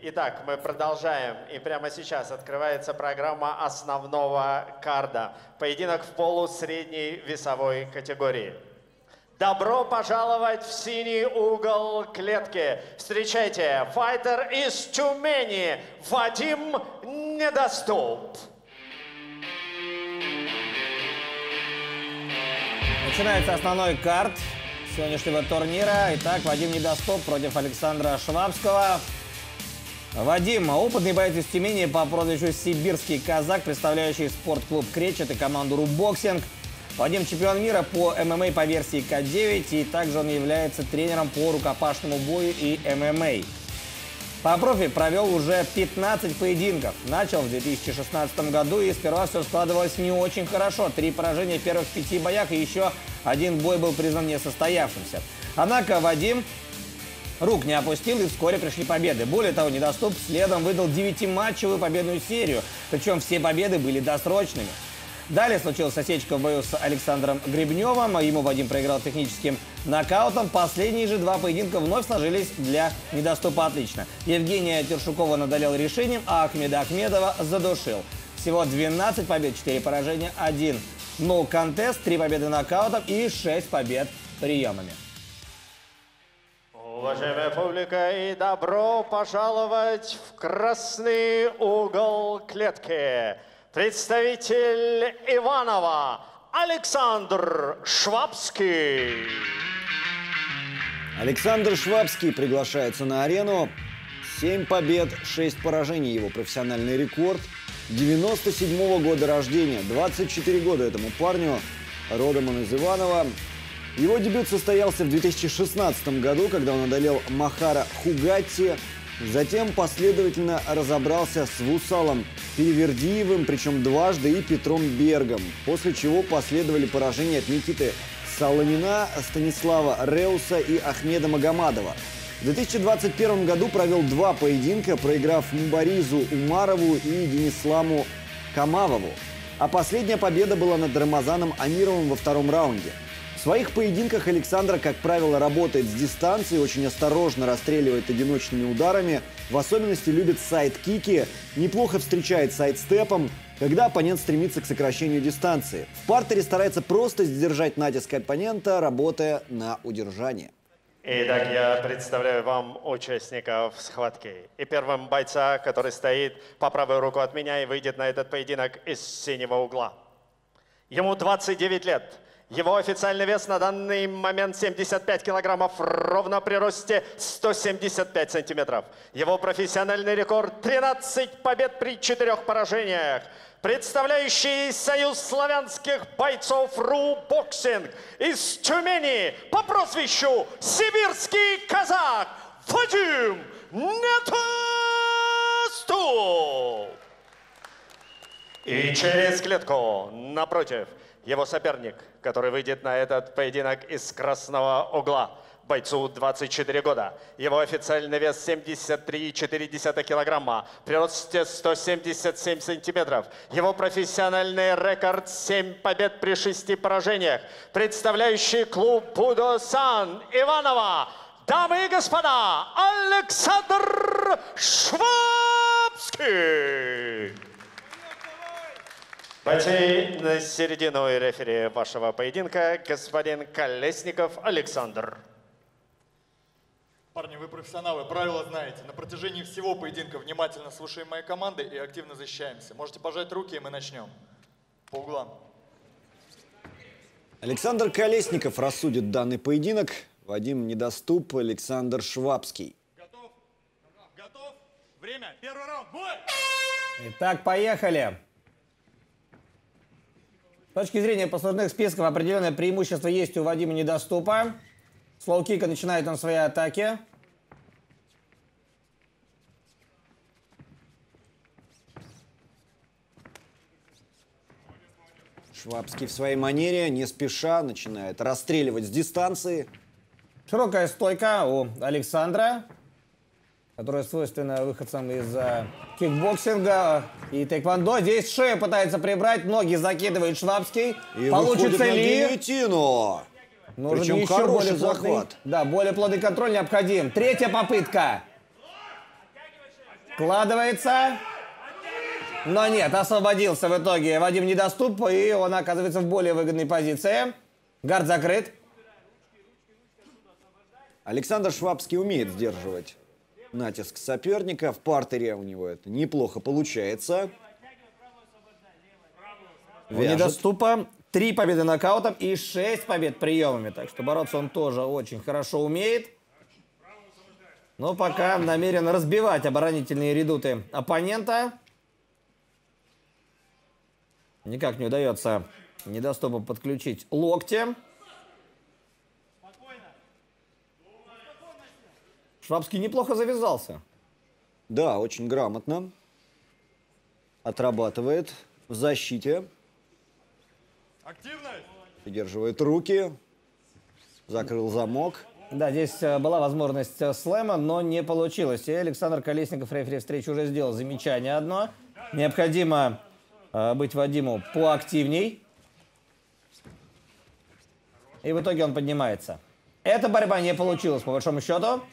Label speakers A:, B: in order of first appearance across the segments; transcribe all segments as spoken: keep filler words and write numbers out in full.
A: Итак, мы продолжаем. И прямо сейчас открывается программа основного карда. Поединок в полусредней весовой категории. Добро пожаловать в синий угол клетки. Встречайте, файтер из Тюмени, Вадим Недоступ.
B: Начинается основной карт сегодняшнего турнира. Итак, Вадим Недоступ против Александра Швабского. Вадим, опытный боец из Тюмени по прозвищу Сибирский казак, представляющий спортклуб «Кречет» и команду «Рубоксинг». Вадим чемпион мира по ММА по версии К девять, и также он является тренером по рукопашному бою и ММА. По профи провел уже пятнадцать поединков. Начал в две тысячи шестнадцатом году, и сперва все складывалось не очень хорошо. Три поражения в первых пяти боях, и еще один бой был признан несостоявшимся. Однако Вадим рук не опустил, и вскоре пришли победы. Более того, Недоступ следом выдал девятиматчевую победную серию, причем все победы были досрочными. Далее случилась осечка в бою с Александром Гребневым. Ему Вадим проиграл техническим нокаутом. Последние же два поединка вновь сложились для Недоступа отлично. Евгения Тершукова надолел решением, а Ахмеда Ахмедова задушил. Всего двенадцать побед, четыре поражения, один no contest, три победы нокаутом и шесть побед приемами.
A: Уважаемая публика, и добро пожаловать в красный угол клетки. Представитель Иваново Александр Швабский.
C: Александр Швабский приглашается на арену. семь побед, шесть поражений. Его профессиональный рекорд. девяносто седьмого года рождения. двадцать четыре года этому парню. Родом он из Иваново. Его дебют состоялся в две тысячи шестнадцатом году, когда он одолел Махара Хугатти. Затем последовательно разобрался с Вусалом Перевердиевым, причем дважды, и Петром Бергом. После чего последовали поражения от Никиты Солонина, Станислава Реуса и Ахмеда Магомадова. В две тысячи двадцать первом году провел два поединка, проиграв Мубаризу Умарову и Денисламу Камавову. А последняя победа была над Рамазаном Амировым во втором раунде. В своих поединках Александр, как правило, работает с дистанции, очень осторожно расстреливает одиночными ударами. В особенности любит сайд-кики, неплохо встречает сайд-степом, когда оппонент стремится к сокращению дистанции. В партере старается просто сдержать натиск оппонента, работая на удержание.
A: Итак, я представляю вам участников схватки. И первым бойца, который стоит по правую руку от меня и выйдет на этот поединок из синего угла. Ему двадцать девять лет. Его официальный вес на данный момент семьдесят пять килограммов, ровно при росте сто семьдесят пять сантиметров. Его профессиональный рекорд тринадцать побед при четырех поражениях. Представляющий союз славянских бойцов Рубоксинг из Тюмени по прозвищу Сибирский казак Вадим Недоступ. И через клетку напротив его соперник, который выйдет на этот поединок из красного угла. Бойцу двадцать четыре года. Его официальный вес семьдесят три и четыре десятых килограмма. При росте сто семьдесят семь сантиметров. Его профессиональный рекорд семь побед при шести поражениях. Представляющий клуб Будо-сан Иваново. Дамы и господа, Александр Швабский. Бойцы на середину и рефери вашего поединка, господин Колесников Александр.
D: Парни, вы профессионалы, правила знаете. На протяжении всего поединка внимательно слушаем мои команды и активно защищаемся. Можете пожать руки, и мы начнем. По углам.
C: Александр Колесников рассудит данный поединок. Вадим Недоступ, Александр Швабский.
D: Готов? Готов? Время. Первый раунд. Бой!
B: Итак, поехали. С точки зрения послужных списков определенное преимущество есть у Вадима Недоступа. С лоу-кика начинает он свои атаки.
C: Швабский в своей манере, не спеша, начинает расстреливать с дистанции.
B: Широкая стойка у Александра, которая свойственна выходцам из uh, кикбоксинга и тэквондо. Здесь шею пытается прибрать, ноги закидывает Швабский.
C: И
B: получится
C: ли?
B: Гильотину. Нужен
C: Причем
B: еще
C: хороший
B: более плотный,
C: захват.
B: да, более плотный контроль необходим. Третья попытка. Вкладывается. Но нет, освободился в итоге Вадим Недоступ, и он оказывается в более выгодной позиции. Гард закрыт.
C: Александр Швабский умеет сдерживать натиск соперника. В партере у него это неплохо получается.
B: У Недоступа три победы нокаутом и шесть побед приемами. Так что бороться он тоже очень хорошо умеет. Но пока намерен разбивать оборонительные редуты оппонента. Никак не удается Недоступу подключить локти. Швабский неплохо завязался.
C: Да, очень грамотно. Отрабатывает в защите.
D: Активность!
C: Придерживает руки. Закрыл замок.
B: Да, здесь э, была возможность э, слэма, но не получилось. И Александр Колесников, рефери встречи, уже сделал замечание одно. Необходимо э, быть Вадиму поактивней. И в итоге он поднимается. Эта борьба не получилась, по большому счету.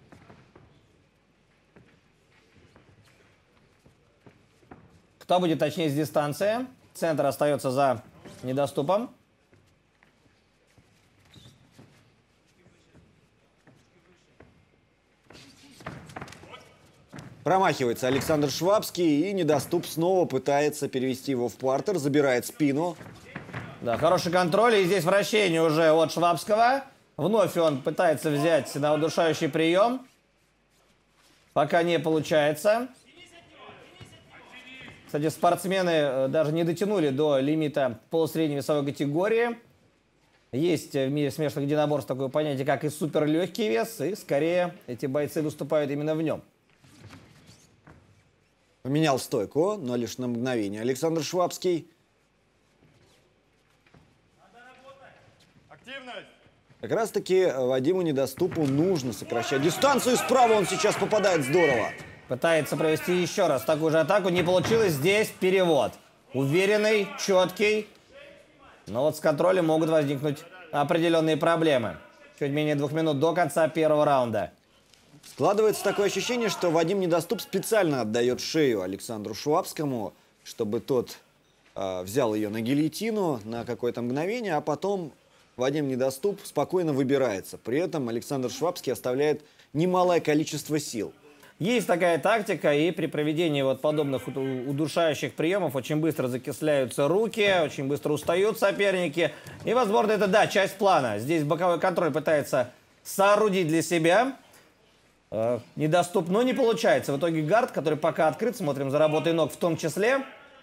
B: Кто будет точнее с дистанции? Центр остается за Недоступом.
C: Промахивается Александр Швабский, и Недоступ снова пытается перевести его в партер, забирает спину.
B: Да, хороший контроль, и здесь вращение уже от Швабского. Вновь он пытается взять на удушающий прием. Пока не получается. Кстати, спортсмены даже не дотянули до лимита полусредней весовой категории. Есть в мире смешанных единоборств такое понятие, как и суперлегкий вес, и скорее эти бойцы выступают именно в нем.
C: Поменял стойку, но лишь на мгновение. Александр Швабский.
D: Активность!
C: Как раз таки Вадиму Недоступу нужно сокращать дистанцию. Справа он сейчас попадает здорово.
B: Пытается провести еще раз такую же атаку. Не получилось. Здесь перевод. Уверенный, четкий. Но вот с контролем могут возникнуть определенные проблемы. Чуть менее двух минут до конца первого раунда.
C: Складывается такое ощущение, что Вадим Недоступ специально отдает шею Александру Швабскому, чтобы тот э, взял ее на гильотину на какое-то мгновение, а потом Вадим Недоступ спокойно выбирается. При этом Александр Швабский оставляет немалое количество сил.
B: Есть такая тактика, и при проведении вот подобных удушающих приемов очень быстро закисляются руки, очень быстро устают соперники. И, возможно, это, да, часть плана. Здесь боковой контроль пытается соорудить для себя. Э, Недоступ, но не получается. В итоге гард, который пока открыт, смотрим за работой ног в том числе.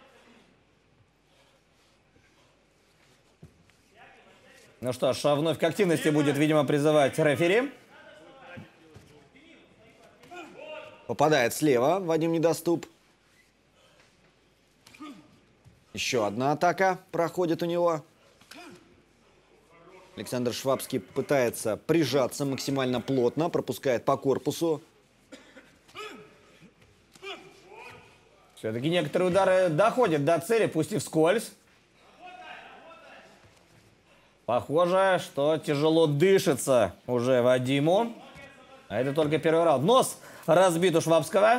B: Ну что ж, вновь к активности будет, видимо, призывать рефери.
C: Попадает слева Вадим Недоступ. Еще одна атака проходит у него. Александр Швабский пытается прижаться максимально плотно, пропускает по корпусу.
B: Все-таки некоторые удары доходят до цели, пусть и вскользь. Похоже, что тяжело дышится уже Вадиму. А это только первый раунд. Нос разбит у Швабского.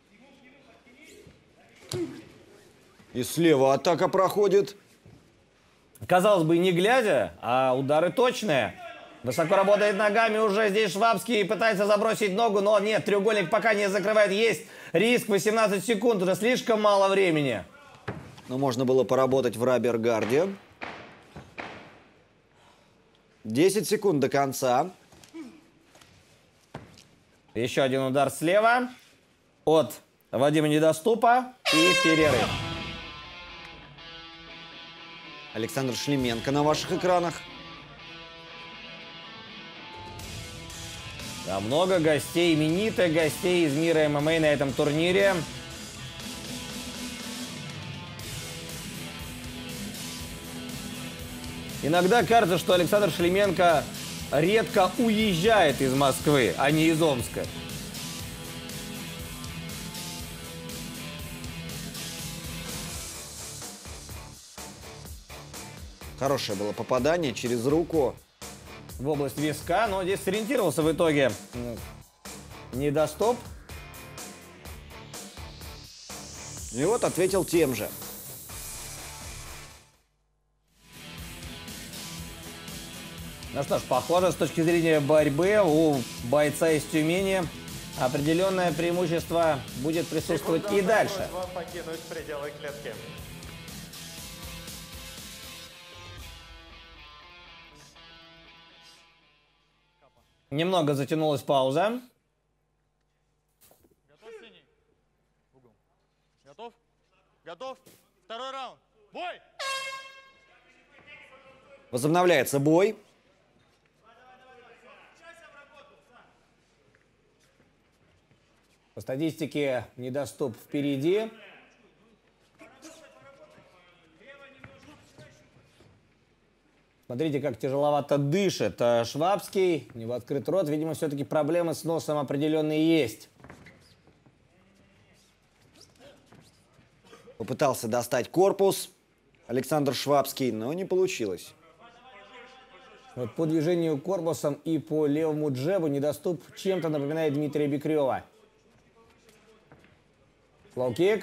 C: И слева атака проходит.
B: Казалось бы, не глядя, а удары точные. Высоко работает ногами уже здесь Швабский. Пытается забросить ногу, но нет, треугольник пока не закрывает. Есть риск, восемнадцать секунд, уже слишком мало времени.
C: Но можно было поработать в рабергарде. десять секунд до конца.
B: Еще один удар слева от Вадима Недоступа и перерыв.
C: Александр Шлеменко на ваших экранах.
B: Да, много гостей, именитых гостей из мира эм эм а на этом турнире. Иногда кажется, что Александр Шлеменко редко уезжает из Москвы, а не из Омска.
C: Хорошее было попадание через руку.
B: В область виска, но здесь сориентировался в итоге Недоступ.
C: И вот ответил тем же.
B: Ну что ж, похоже, с точки зрения борьбы у бойца из Тюмени определенное преимущество будет присутствовать
A: Секунда
B: и дальше.
A: осталось вам покинуть пределы клетки.
B: Немного затянулась пауза.
E: Готов, синий? Угол. Готов? Готов? Второй раунд. Бой!
C: Возобновляется бой.
B: По статистике недоступ впереди. Смотрите, как тяжеловато дышит э, Швабский. У него открыт рот. Видимо, все-таки проблемы с носом определенные есть.
C: Попытался достать корпус Александр Швабский, но не получилось.
B: Вот по движению корпусом и по левому джебу недоступ чем-то напоминает Дмитрия Бекрева. Лоу-кик.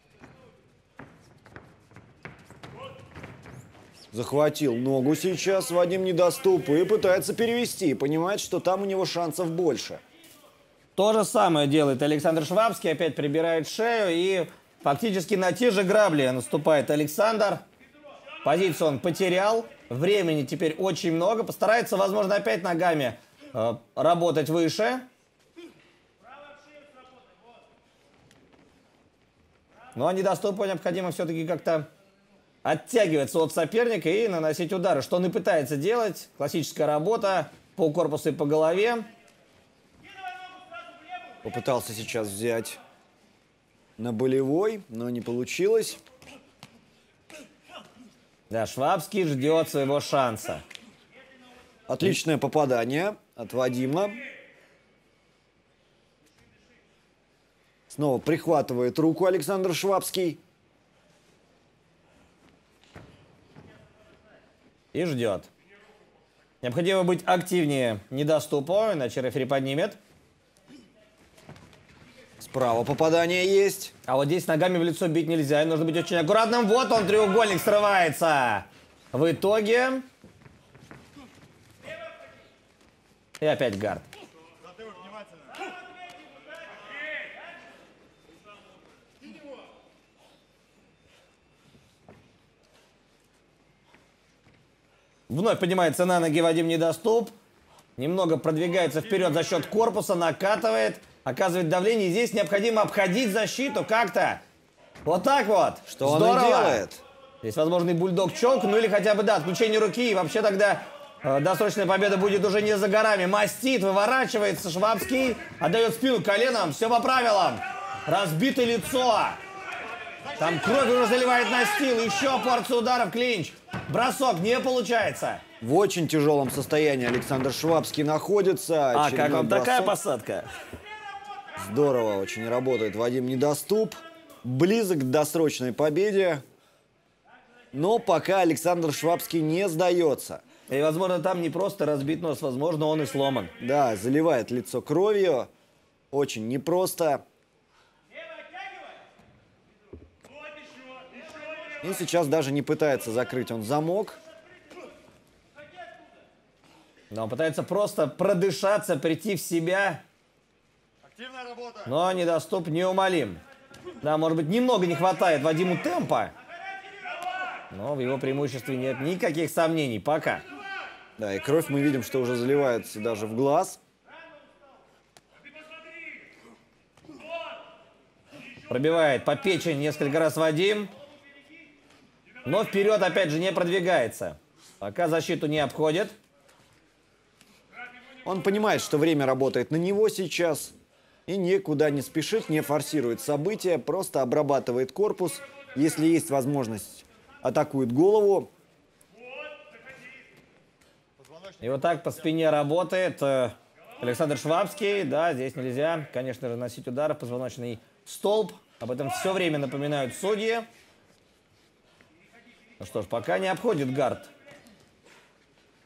C: Захватил ногу сейчас Вадим Недоступ и пытается перевести. Понимает, что там у него шансов больше.
B: То же самое делает Александр Швабский. Опять прибирает шею и фактически на те же грабли наступает Александр. Позицию он потерял. Времени теперь очень много. Постарается, возможно, опять ногами э, работать выше. Но Недоступу необходимо все-таки как-то оттягиваться от соперника и наносить удары. Что он и пытается делать. Классическая работа по корпусу и по голове.
C: Попытался сейчас взять на болевой, но не получилось.
B: Да, Швабский ждет своего шанса.
C: Отличное попадание от Вадима. Снова прихватывает руку Александр Швабский.
B: И ждет. Необходимо быть активнее Недоступу, иначе рефери поднимет.
C: Справа попадание есть.
B: А вот здесь ногами в лицо бить нельзя, и нужно быть очень аккуратным. Вот он, треугольник срывается. В итоге... И опять гард. Вновь поднимается на ноги Вадим Недоступ. Немного продвигается вперед за счет корпуса, накатывает, оказывает давление. Здесь необходимо обходить защиту как-то. Вот так вот.
C: Что
B: Здорово.
C: он и делает.
B: Здесь возможный бульдог-чок, ну или хотя бы, да, отключение руки. И вообще тогда э, досрочная победа будет уже не за горами. Мастит, выворачивается Швабский, отдает спину коленом. Все по правилам. Разбито лицо. Там кровь уже заливает настил. Еще порция ударов, клинч. Бросок не получается.
C: В очень тяжелом состоянии Александр Швабский находится.
B: А
C: Очередной
B: как вам
C: бросок.
B: такая посадка?
C: Здорово очень работает Вадим Недоступ. Близок к досрочной победе. Но пока Александр Швабский не сдается.
B: И, возможно, там не просто разбит нос, возможно, он и сломан.
C: Да, заливает лицо кровью. Очень непросто. И сейчас даже не пытается закрыть он замок.
B: Но он пытается просто продышаться, прийти в себя.
E: Активная работа.
B: Но Недоступ неумолим. Да, может быть, немного не хватает Вадиму темпа. Но в его преимуществе нет никаких сомнений пока.
C: Да, и кровь мы видим, что уже заливается даже в глаз.
B: Пробивает по печени несколько раз Вадим. Но вперед опять же не продвигается. Пока защиту не обходит.
C: Он понимает, что время работает на него сейчас. И никуда не спешит, не форсирует события. Просто обрабатывает корпус. Если есть возможность, атакует голову.
B: И вот так по спине работает э, Александр Швабский. Да, здесь нельзя, конечно же, носить удары. Позвоночный столб. Об этом все время напоминают судьи. Ну что ж, пока не обходит гард.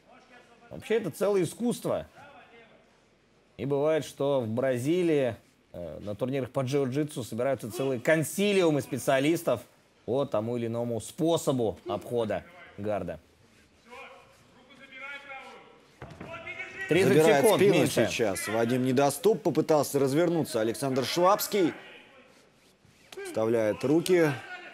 B: Вообще это целое искусство. И бывает, что в Бразилии э, на турнирах по джиу-джитсу собираются целые консилиумы специалистов по тому или иному способу обхода гарда. тридцать
C: Забирает
B: секунд
C: спину
B: меньше.
C: сейчас. Вадим Недоступ попытался развернуться. Александр Швабский вставляет руки.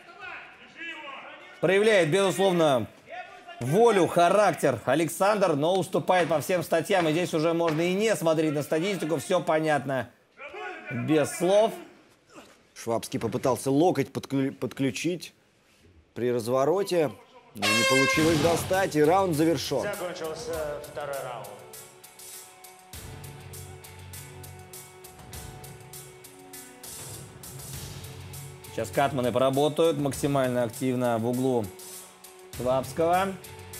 B: Проявляет, безусловно, волю, характер Александр, но уступает по всем статьям. И здесь уже можно и не смотреть на статистику, все понятно без слов.
C: Швабский попытался локоть подклю- подключить при развороте, но не получилось достать, и раунд завершен.
A: Закончился второй раунд.
B: Сейчас катманы поработают максимально активно в углу Швабского.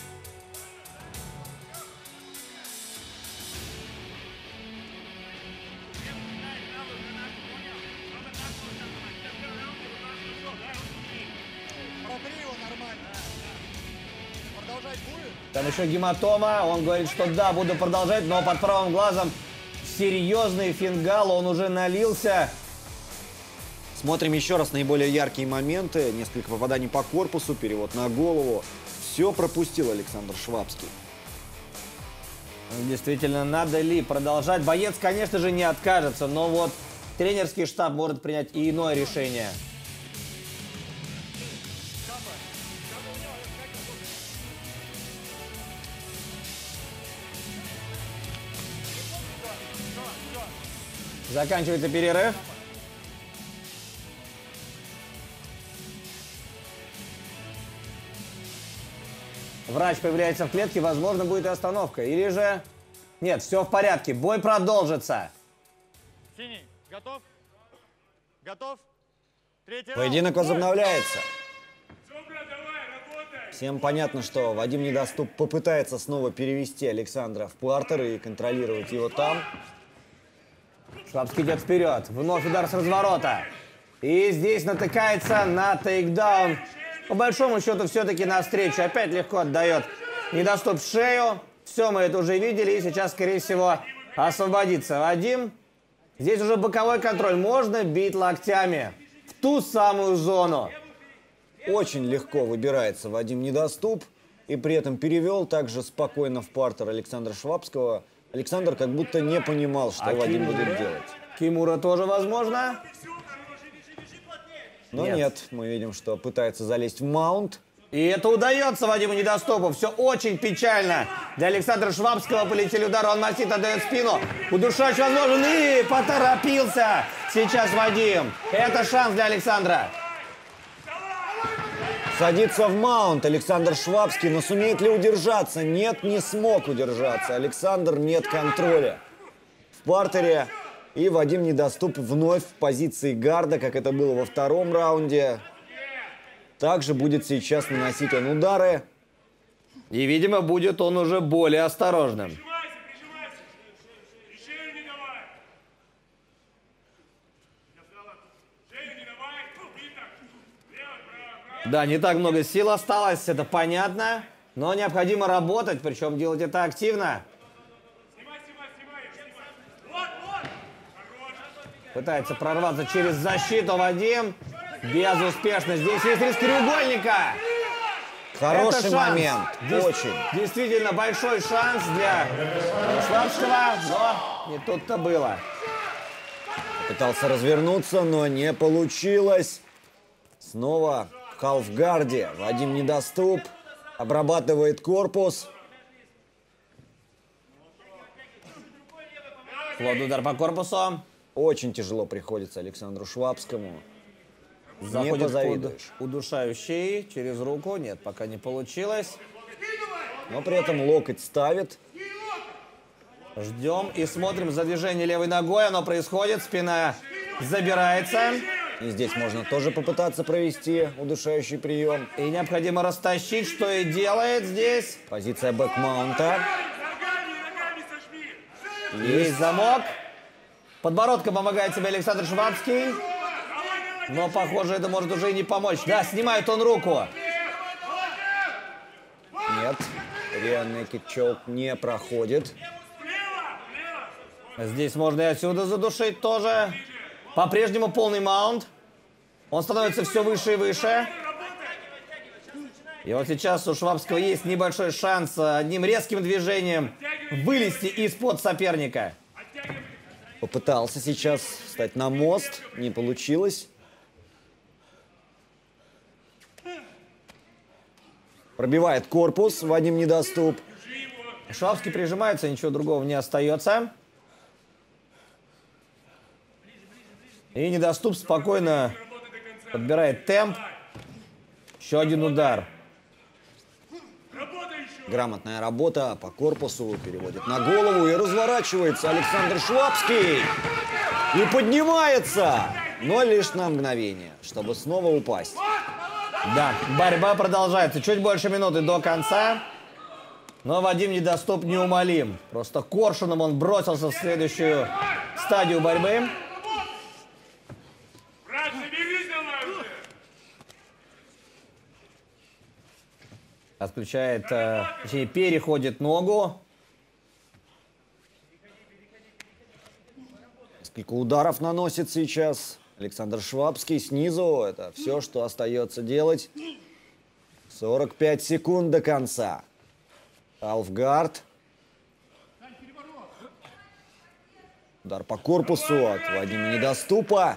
E: Протри его нормально. Продолжать будет?
B: Там еще гематома. Он говорит, что да, буду продолжать, но под правым глазом серьезный фингал. Он уже налился.
C: Смотрим еще раз наиболее яркие моменты. Несколько попаданий по корпусу, перевод на голову. Все пропустил Александр Швабский.
B: Действительно, надо ли продолжать? Боец, конечно же, не откажется, но вот тренерский штаб может принять и иное решение. Заканчивается перерыв. Врач появляется в клетке, возможно, будет и остановка. Или же... Нет, все в порядке, бой продолжится.
E: Синий, готов? Готов? Третий раунд.
C: Поединок
E: Бой!
C: возобновляется. Всем понятно, что Вадим Недоступ попытается снова перевести Александра в партер и контролировать его там.
B: Швабский идет вперед. Вновь удар с разворота. И здесь натыкается на тейкдаун. По большому счету, все-таки навстречу. Опять легко отдает Недоступ в шею. Все, мы это уже видели. И сейчас, скорее всего, освободится Вадим. Здесь уже боковой контроль. Можно бить локтями в ту самую зону.
C: Очень легко выбирается Вадим Недоступ. И при этом перевел также спокойно в партер Александра Швабского. Александр как будто не понимал, что
B: А
C: Вадим
B: Кимура?
C: будет делать.
B: Кимура тоже возможно.
C: Но
B: Нет.
C: нет. мы видим, что пытается залезть в маунт.
B: И это удается Вадиму Недоступу. Все очень печально. Для Александра Швабского полетели удары. Он мастит, отдает спину. Удушающий возможен. И поторопился сейчас Вадим. Это шанс для Александра.
C: Садится в маунт Александр Швабский, но сумеет ли удержаться? Нет, не смог удержаться. Александр, нет контроля. В партере. И Вадим Недоступ вновь в позиции гарда, как это было во втором раунде. Также будет сейчас наносить он удары.
B: И, видимо, будет он уже более осторожным. Да, не так много сил осталось, это понятно. Но необходимо работать, причем делать это активно. Пытается прорваться через защиту Вадим. Безуспешно. Здесь есть риск треугольника.
C: Хороший
B: Это шанс.
C: момент.
B: Дес-
C: Очень.
B: Действительно большой шанс для Швабского, но не тут-то было.
C: Пытался развернуться, но не получилось. Снова в халфгарде Вадим Недоступ обрабатывает корпус.
B: Плотный удар по корпусу.
C: Очень тяжело приходится Александру Швабскому. Не
B: Заходит
C: позавидуешь.
B: под удушающий через руку. Нет, пока не получилось.
C: Но при этом локоть ставит.
B: Ждем и смотрим за движение левой ногой. Оно происходит, спина забирается.
C: И здесь можно тоже попытаться провести удушающий прием.
B: И необходимо растащить, что и делает здесь.
C: Позиция бэкмаунта.
B: Есть замок. Подбородком помогает себе Александр Швабский. Но, похоже, это может уже и не помочь. Да, снимает он руку.
C: Нет, реальный кик-чоук не проходит.
B: Здесь можно и отсюда задушить тоже. По-прежнему полный маунт. Он становится все выше и выше. И вот сейчас у Швабского есть небольшой шанс одним резким движением вылезти из-под соперника.
C: Попытался сейчас встать на мост, не получилось. Пробивает корпус, Вадим Недоступ.
B: Швабский прижимается, ничего другого не остается. И Недоступ спокойно подбирает темп. Еще один удар.
C: Грамотная работа по корпусу, переводит на голову и разворачивается Александр Швабский. И поднимается, но лишь на мгновение, чтобы снова упасть.
B: Да, борьба продолжается. Чуть больше минуты до конца. Но Вадим Недоступ неумолим. Просто коршуном он бросился в следующую стадию борьбы. Отключает, э, точнее, переходит ногу.
C: Несколько ударов наносит сейчас Александр Швабский снизу. Это все, что остается делать. сорок пять секунд до конца. Халфгард. Удар по корпусу от Вадима Недоступа.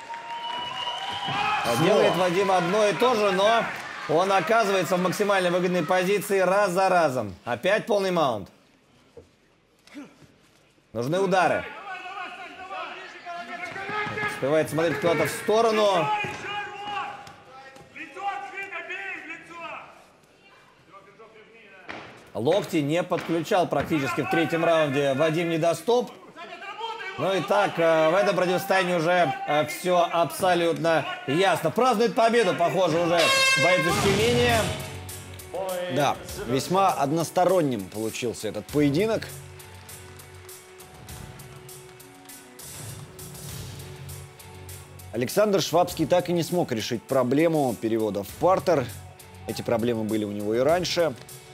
B: Делает Вадим одно и то же, но он оказывается в максимально выгодной позиции раз за разом. Опять полный маунт. Нужны удары. Успевает смотреть кто-то в сторону. Локти не подключал практически в третьем раунде Вадим Недоступ. Ну и так, в этом противостоянии уже все абсолютно ясно. Празднует победу, похоже, уже бойцы с Тюмени.
C: Да, весьма односторонним получился этот поединок. Александр Швабский так и не смог решить проблему перевода в партер. Эти проблемы были у него и раньше.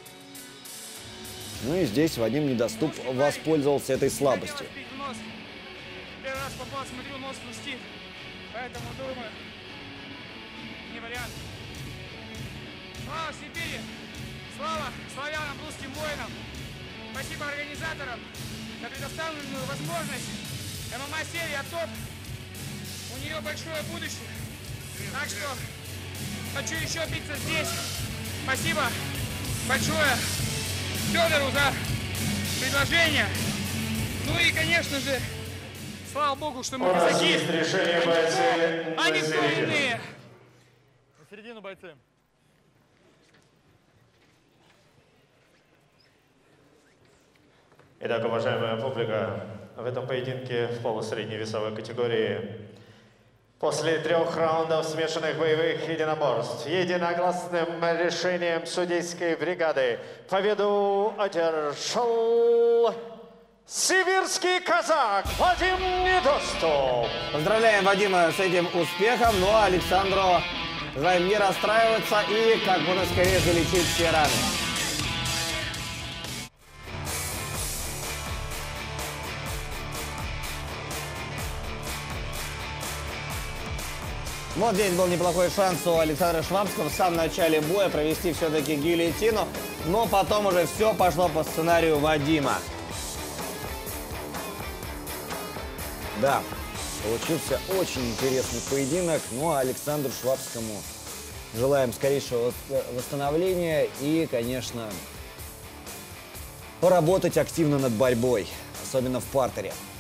C: Ну и здесь Вадим Недоступ воспользовался этой слабостью.
F: Первый раз попал, смотрю, нос хрустит. Поэтому думаю, не вариант. Слава Сибири! Слава славянам, русским воинам! Спасибо организаторам за предоставленную возможность. ММА-серия ТОП. У нее большое будущее. Так что хочу еще биться здесь. Спасибо большое Федору за предложение. Ну и, конечно же, слава богу, что мы казаки,
A: решение бойцы.
F: а не кто иные.
E: На середину, бойцы.
A: Итак, уважаемая публика, в этом поединке в полусредней весовой категории после трех раундов смешанных боевых единоборств единогласным решением судейской бригады победу одержал сибирский казак Вадим Недоступ.
B: Поздравляем Вадима с этим успехом, но Александру желаем не расстраиваться и как можно скорее залечить все раны. Вот здесь был неплохой шанс у Александра Швабского в самом начале боя провести все-таки гильотину, но потом уже все пошло по сценарию Вадима.
C: Да, получился очень интересный поединок. Ну а Александру Швабскому желаем скорейшего восстановления и, конечно, поработать активно над борьбой, особенно в партере.